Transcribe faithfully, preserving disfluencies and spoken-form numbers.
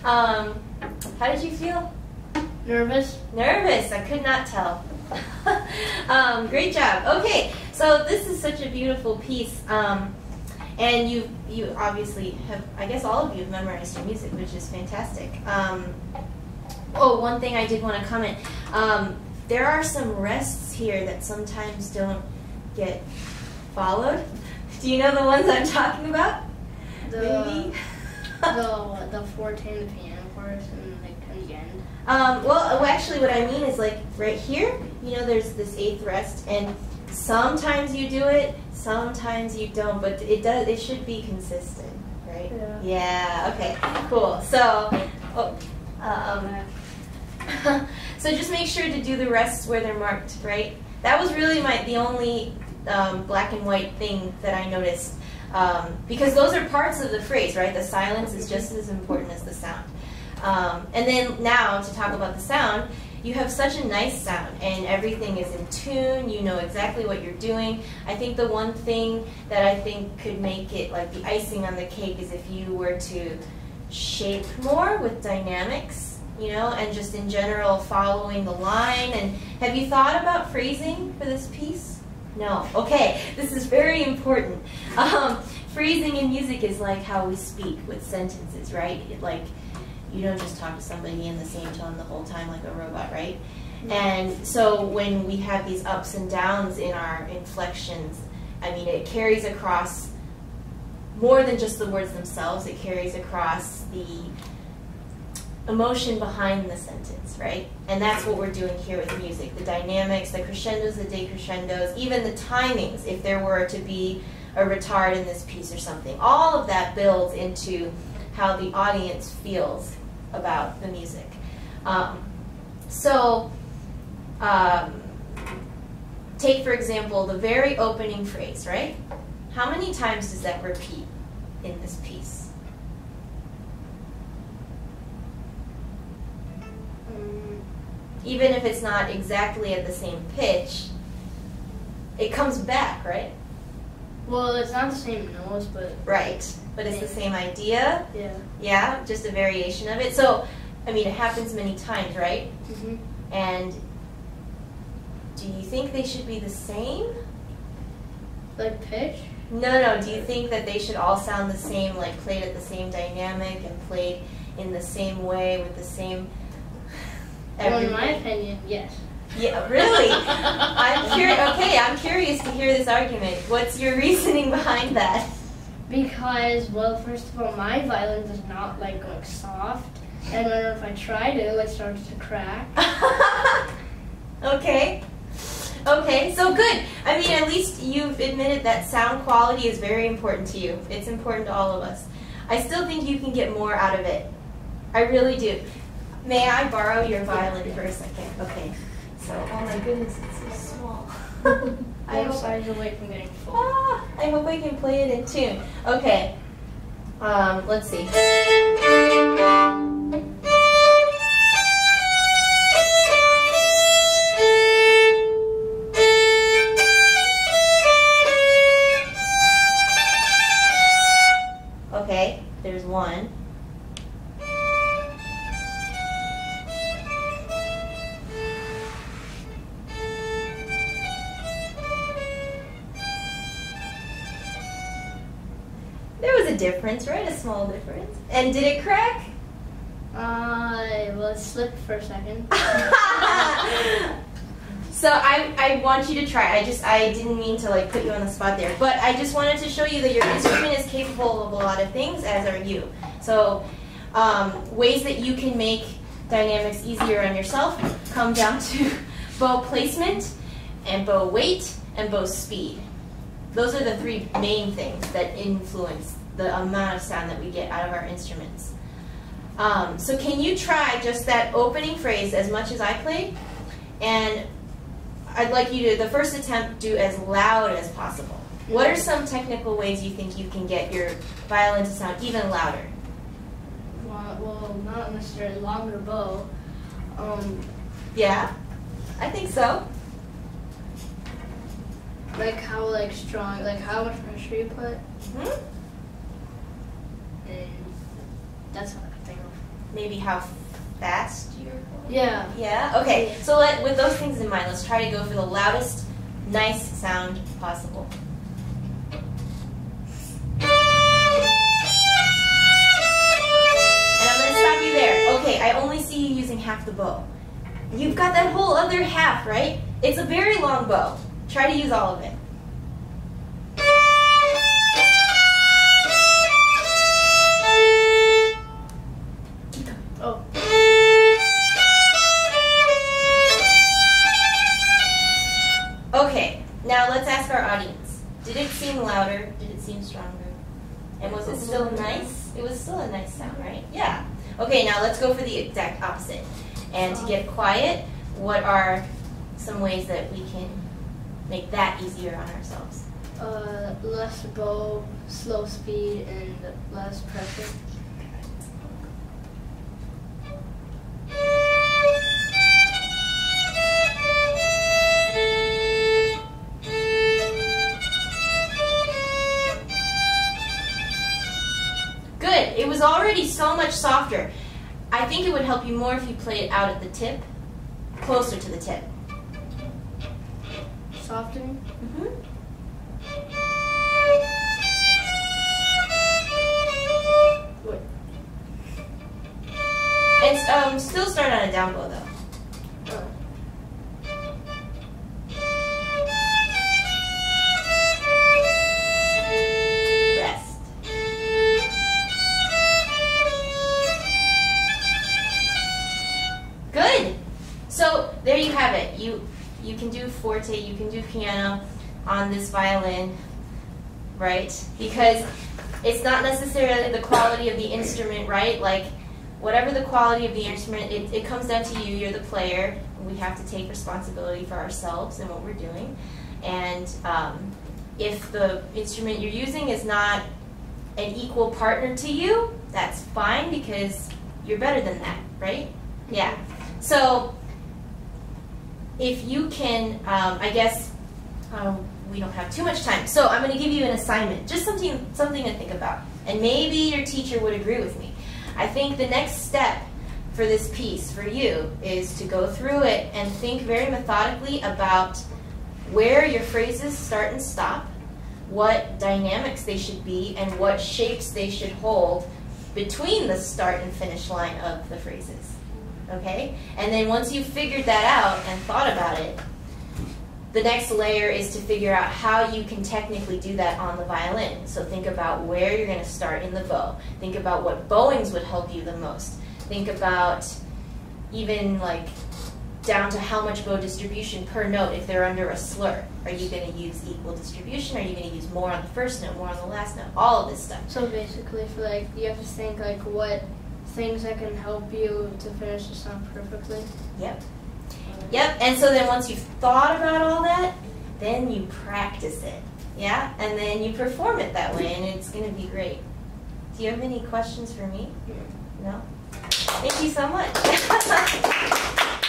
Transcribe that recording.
Um, how did you feel? Nervous? Nervous. I could not tell. um, great job. Okay, so this is such a beautiful piece, um, and you you obviously have. I guess all of you have memorized your music, which is fantastic. Um, oh, one thing I did want to comment. Um, there are some rests here that sometimes don't get followed. Do you know the ones I'm talking about? The Maybe? the the forte and the piano parts and like in the end. Um, well, actually, what I mean is like right here. You know, there's this eighth rest, and sometimes you do it, sometimes you don't. But it does. It should be consistent, right? Yeah. Yeah. Okay. Cool. So, oh, um, so just make sure to do the rests where they're marked, right? That was really my the only um, black and white thing that I noticed. Um, because those are parts of the phrase, right? The silence is just as important as the sound. Um, and then now, to talk about the sound, you have such a nice sound, and everything is in tune. You know exactly what you're doing. I think the one thing that I think could make it like the icing on the cake is if you were to shape more with dynamics, you know, and just in general following the line. And have you thought about phrasing for this piece? No. Okay, this is very important. Um, phrasing in music is like how we speak with sentences, right? It, like, you don't just talk to somebody in the same tone the whole time like a robot, right? Mm-hmm. And so when we have these ups and downs in our inflections, I mean, it carries across more than just the words themselves. It carries across the emotion behind the sentence, right? And that's what we're doing here with music. The dynamics, the crescendos, the decrescendos, even the timings, if there were to be a retard in this piece or something. All of that builds into how the audience feels about the music. Um, so, um, take for example the very opening phrase, right? How many times does that repeat in this piece? Even if it's not exactly at the same pitch, it comes back, right? Well, it's not the same notes, but... Right, but it's the same idea? Yeah. Yeah, just a variation of it. So, I mean, it happens many times, right? Mm-hmm. And do you think they should be the same? Like pitch? No, no, do you think that they should all sound the same, like played at the same dynamic and played in the same way with the same... Well, in my opinion, yes. Yeah, really? I'm curious. Okay, I'm curious to hear this argument. What's your reasoning behind that? Because, well, first of all, my violin does not like going soft, and whenever if I try to, it starts to crack. Okay. Okay, so good. I mean, at least you've admitted that sound quality is very important to you. It's important to all of us. I still think you can get more out of it. I really do. May I borrow your violin for a second? Okay. So, oh my goodness, it's so small. I One hope, side's away from getting full. ah, I hope I can play it in tune. Okay. Um, let's see. Okay, there's one. Difference, right? A small difference. And did it crack? Uh, well, it slipped for a second. So I, I want you to try. I just, I didn't mean to like put you on the spot there, but I just wanted to show you that your instrument is capable of a lot of things, as are you. So um, ways that you can make dynamics easier on yourself come down to bow placement and bow weight and bow speed. Those are the three main things that influence the amount of sound that we get out of our instruments. Um, so can you try just that opening phrase as much as I played? And I'd like you to, the first attempt, do as loud as possible. What are some technical ways you think you can get your violin to sound even louder? Well, well not necessarily longer bow. Um, Yeah, I think so. like how like strong, like how much pressure you put. Hmm? And that's what I think of. maybe how fast you're going? Yeah. Yeah? Okay, so let, with those things in mind, let's try to go for the loudest, nice sound possible. And I'm going to stop you there. Okay, I only see you using half the bow. You've got that whole other half, right? It's a very long bow. Try to use all of it. Oh. Okay, now let's ask our audience. Did it seem louder? Did it seem stronger? And was it still nice? It was still a nice sound, right? Yeah. Okay, now let's go for the exact opposite. And to get quiet, what are some ways that we can make that easier on ourselves? Uh, less bow, slow speed, and less pressure. Good. It was already so much softer. I think it would help you more if you played it out at the tip, closer to the tip. Softening? Mm-hmm. Wait. And um, still start on a down bow though. Oh. Rest. Good. So there you have it. You you can do forte, you can do piano on this violin, right? Because it's not necessarily the quality of the instrument, right? Like whatever the quality of the instrument, it, it comes down to you. You're the player. We have to take responsibility for ourselves and what we're doing. And um, if the instrument you're using is not an equal partner to you, that's fine because you're better than that, right? Yeah. So if you can, um, I guess um, we don't have too much time, so I'm going to give you an assignment, just something, something to think about. And maybe your teacher would agree with me. I think the next step for this piece for you is to go through it and think very methodically about where your phrases start and stop, what dynamics they should be, and what shapes they should hold between the start and finish line of the phrases. Okay? And then once you've figured that out and thought about it, the next layer is to figure out how you can technically do that on the violin. So think about where you're going to start in the bow. Think about what bowings would help you the most. Think about even like down to how much bow distribution per note if they're under a slur. Are you going to use equal distribution? Are you going to use more on the first note, more on the last note? All of this stuff. So basically, for like, you have to think like what things that can help you to finish the song perfectly. Yep. Yep, and so then once you've thought about all that, then you practice it, yeah? And then you perform it that way, and it's going to be great. Do you have any questions for me? No? Thank you so much.